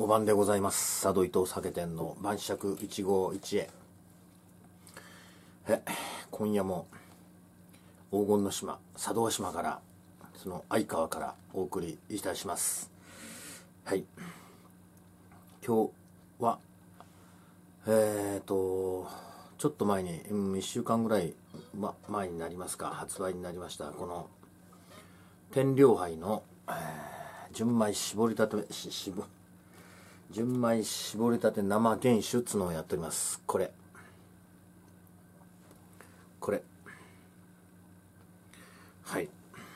お晩でございます。佐渡伊藤酒店の晩酌一期一会。今夜も黄金の島佐渡島から、その相川からお送りいたします。はい、今日はちょっと前に、1週間ぐらい、前になりますか、発売になりましたこの天領杯の、純米絞りたて生原酒つのをやっております。これはい、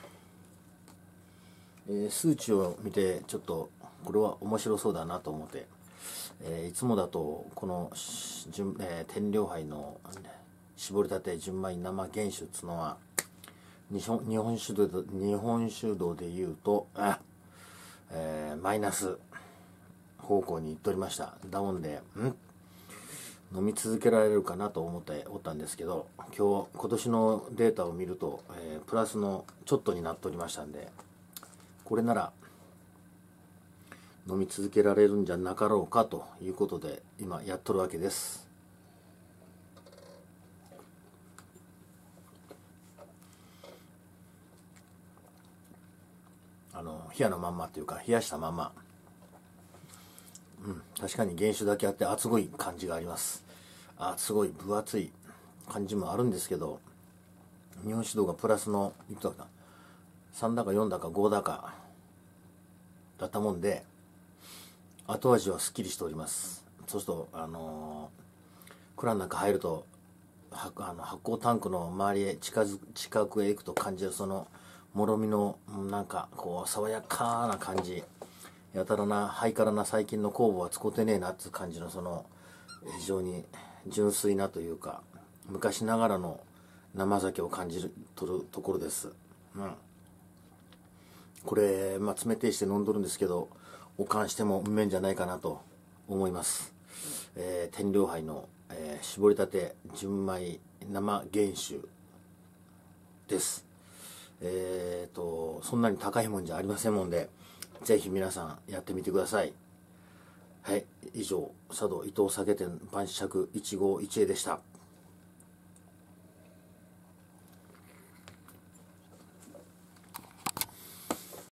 数値を見てちょっとこれは面白そうだなと思って、いつもだとこの天領杯の絞りたて純米生原酒つのは日本酒道でいうとマイナス方向に行っておりました。だもんで飲み続けられるかなと思っておったんですけど、今年のデータを見ると、プラスのちょっとになっておりましたんで、これなら飲み続けられるんじゃなかろうかということで今やっとるわけです。冷やのまんまというか冷やしたまんま、確かに原酒だけあって熱い感じがあります。すごい分厚い感じもあるんですけど、日本酒道がプラスのいくつだか3だか4だか5だかだったもんで、後味はすっきりしております。そうすると蔵の中入ると発酵タンクの周りへ近くへ行くと感じるそのもろみのなんかこう爽やかな感じ、やたらなハイカラな最近の酵母は使うてねえなっていう感じの、その非常に純粋なというか昔ながらの生酒を感じるところです。これ冷ていして飲んどるんですけど、おかんしてもうめえんじゃないかなと思います。天領杯の、絞りたて純米生原酒です。そんなに高いもんじゃありませんもんで、ぜひ皆さんやってみてください。はい、以上佐渡伊藤酒店晩酌一期一会でした。